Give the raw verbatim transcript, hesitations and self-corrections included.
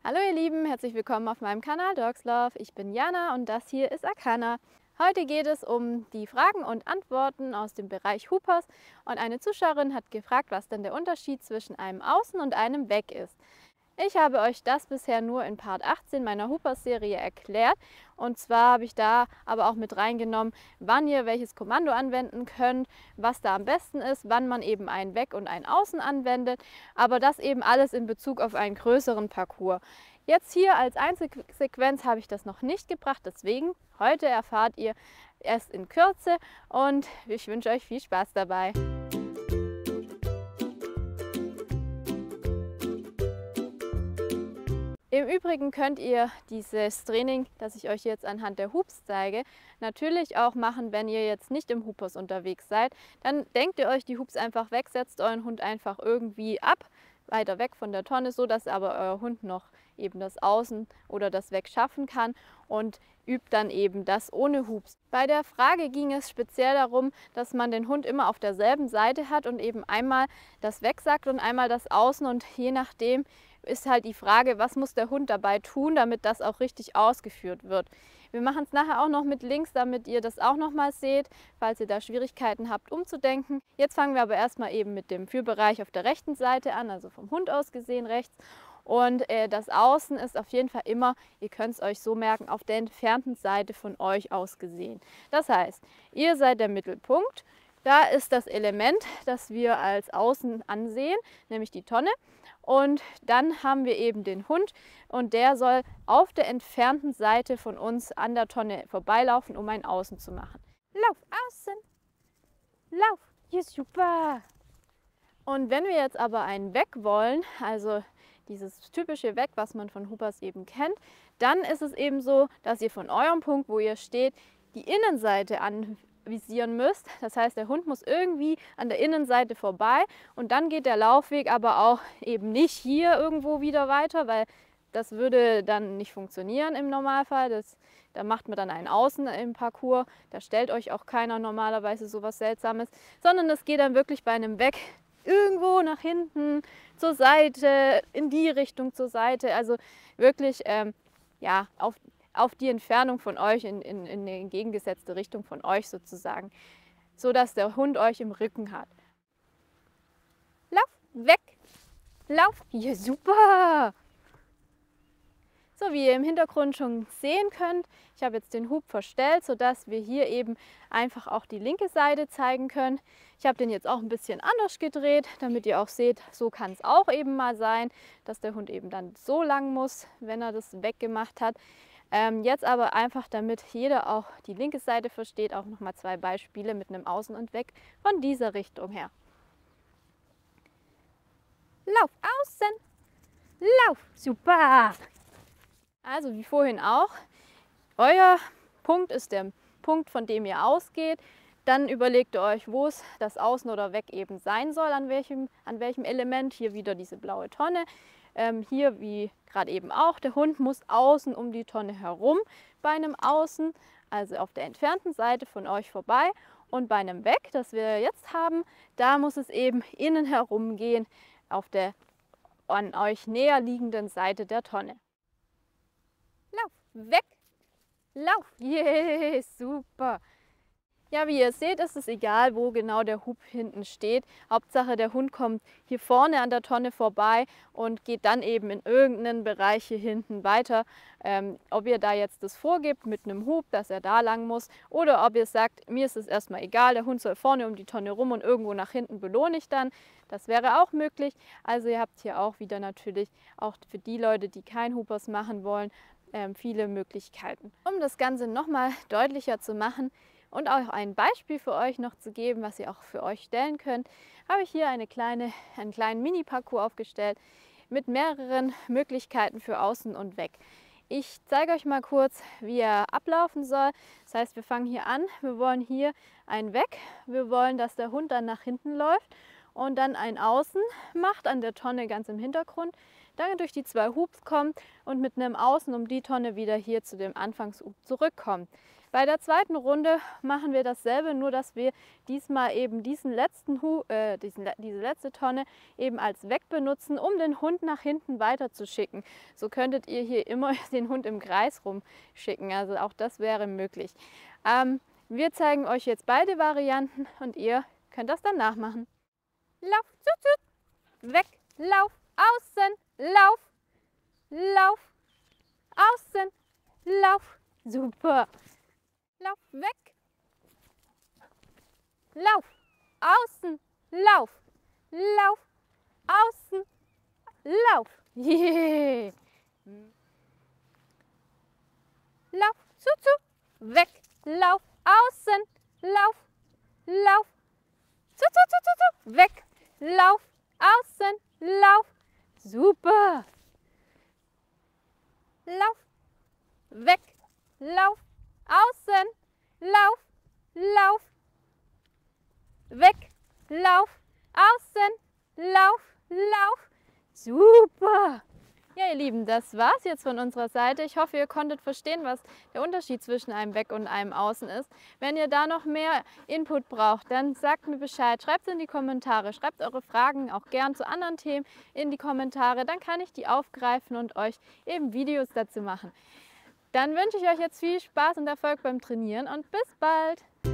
Hallo ihr Lieben, herzlich willkommen auf meinem Kanal Dogs Love. Ich bin Jana und das hier ist Akana. Heute geht es um die Fragen und Antworten aus dem Bereich Hoopers und eine Zuschauerin hat gefragt, was denn der Unterschied zwischen einem Außen und einem Weg ist. Ich habe euch das bisher nur in Part achtzehn meiner Hoopers-Serie erklärt und zwar habe ich da aber auch mit reingenommen, wann ihr welches Kommando anwenden könnt, was da am besten ist, wann man eben ein Weg und ein Außen anwendet, aber das eben alles in Bezug auf einen größeren Parcours. Jetzt hier als Einzelsequenz habe ich das noch nicht gebracht, deswegen heute erfahrt ihr erst in Kürze und ich wünsche euch viel Spaß dabei. Im Übrigen könnt ihr dieses Training, das ich euch jetzt anhand der Hoops zeige, natürlich auch machen, wenn ihr jetzt nicht im Hoopers unterwegs seid. Dann denkt ihr euch die Hoops einfach weg, setzt euren Hund einfach irgendwie ab, weiter weg von der Tonne, so dass aber euer Hund noch eben das Außen oder das Weg schaffen kann und übt dann eben das ohne Hoops. Bei der Frage ging es speziell darum, dass man den Hund immer auf derselben Seite hat und eben einmal das Weg sagt und einmal das Außen und je nachdem ist halt die Frage, was muss der Hund dabei tun, damit das auch richtig ausgeführt wird. Wir machen es nachher auch noch mit Links, damit ihr das auch noch mal seht, falls ihr da Schwierigkeiten habt umzudenken. Jetzt fangen wir aber erstmal eben mit dem Führbereich auf der rechten Seite an, also vom Hund aus gesehen rechts. Und äh, das Außen ist auf jeden Fall immer, ihr könnt es euch so merken, auf der entfernten Seite von euch aus gesehen. Das heißt, ihr seid der Mittelpunkt. Da ist das Element, das wir als Außen ansehen, nämlich die Tonne. Und dann haben wir eben den Hund und der soll auf der entfernten Seite von uns an der Tonne vorbeilaufen, um ein Außen zu machen. Lauf, außen, lauf, ja super. Und wenn wir jetzt aber einen Weg wollen, also dieses typische Weg, was man von Hoopers eben kennt, dann ist es eben so, dass ihr von eurem Punkt, wo ihr steht, die Innenseite anvisieren müsst. Das heißt, der Hund muss irgendwie an der Innenseite vorbei und dann geht der Laufweg aber auch eben nicht hier irgendwo wieder weiter, weil das würde dann nicht funktionieren im Normalfall. Das, da macht man dann einen Außen im Parcours, da stellt euch auch keiner normalerweise sowas Seltsames, sondern das geht dann wirklich bei einem Weg irgendwo nach hinten, zur Seite, in die Richtung zur Seite, also wirklich ähm, ja, auf, auf die Entfernung von euch, in, in, in die entgegengesetzte Richtung von euch sozusagen, so dass der Hund euch im Rücken hat. Lauf, weg, lauf, ja super! So wie ihr im Hintergrund schon sehen könnt, ich habe jetzt den Hub verstellt, sodass wir hier eben einfach auch die linke Seite zeigen können. Ich habe den jetzt auch ein bisschen anders gedreht, damit ihr auch seht, so kann es auch eben mal sein, dass der Hund eben dann so lang muss, wenn er das weggemacht hat. Ähm, jetzt aber einfach, damit jeder auch die linke Seite versteht, auch nochmal zwei Beispiele mit einem Außen und Weg von dieser Richtung her. Lauf, außen, lauf, super! Also wie vorhin auch, euer Punkt ist der Punkt, von dem ihr ausgeht. Dann überlegt ihr euch, wo es das Außen oder Weg eben sein soll, an welchem, an welchem Element. Hier wieder diese blaue Tonne. Ähm, hier wie gerade eben auch, der Hund muss außen um die Tonne herum bei einem Außen, also auf der entfernten Seite von euch vorbei. Und bei einem Weg, das wir jetzt haben, da muss es eben innen herum gehen, auf der an euch näher liegenden Seite der Tonne. Lauf, weg, lauf, yeah, super. Ja, wie ihr seht, ist es egal, wo genau der Hub hinten steht. Hauptsache, der Hund kommt hier vorne an der Tonne vorbei und geht dann eben in irgendeinen Bereich hier hinten weiter. Ähm, ob ihr da jetzt das vorgibt mit einem Hub, dass er da lang muss, oder ob ihr sagt, mir ist es erstmal egal, der Hund soll vorne um die Tonne rum und irgendwo nach hinten belohne ich dann. Das wäre auch möglich. Also ihr habt hier auch wieder natürlich, auch für die Leute, die kein Hoopers machen wollen, ähm, viele Möglichkeiten. Um das Ganze nochmal deutlicher zu machen, und auch ein Beispiel für euch noch zu geben, was ihr auch für euch stellen könnt, habe ich hier eine kleine, einen kleinen Mini-Parcours aufgestellt mit mehreren Möglichkeiten für Außen und Weg. Ich zeige euch mal kurz, wie er ablaufen soll. Das heißt, wir fangen hier an, wir wollen hier ein Weg, wir wollen, dass der Hund dann nach hinten läuft und dann ein Außen macht an der Tonne ganz im Hintergrund. dann durch die zwei Hubs kommt und mit einem Außen um die Tonne wieder hier zu dem Anfangshub zurückkommt. Bei der zweiten Runde machen wir dasselbe, nur dass wir diesmal eben diesen letzten Hu äh, diesen, diese letzte Tonne eben als Weg benutzen, um den Hund nach hinten weiter zu schicken. So könntet ihr hier immer den Hund im Kreis rumschicken, also auch das wäre möglich. Ähm, wir zeigen euch jetzt beide Varianten und ihr könnt das dann nachmachen. Lauf, zut, zut, weg, lauf, außen, lauf, lauf, außen, lauf, super. Lauf, weg, lauf, außen, lauf, lauf, außen, lauf. Yeah. Lauf, zu, zu, weg, lauf, außen, lauf, lauf, zu, zu, zu, zu, zu, weg, lauf, außen, lauf. Super. Lauf, weg, lauf, außen, lauf, lauf, weg, lauf, außen, lauf, lauf. Super! Ja, ihr Lieben, das war's jetzt von unserer Seite. Ich hoffe, ihr konntet verstehen, was der Unterschied zwischen einem Weg und einem Außen ist. Wenn ihr da noch mehr Input braucht, dann sagt mir Bescheid, schreibt es in die Kommentare, schreibt eure Fragen auch gern zu anderen Themen in die Kommentare, dann kann ich die aufgreifen und euch eben Videos dazu machen. Dann wünsche ich euch jetzt viel Spaß und Erfolg beim Trainieren und bis bald!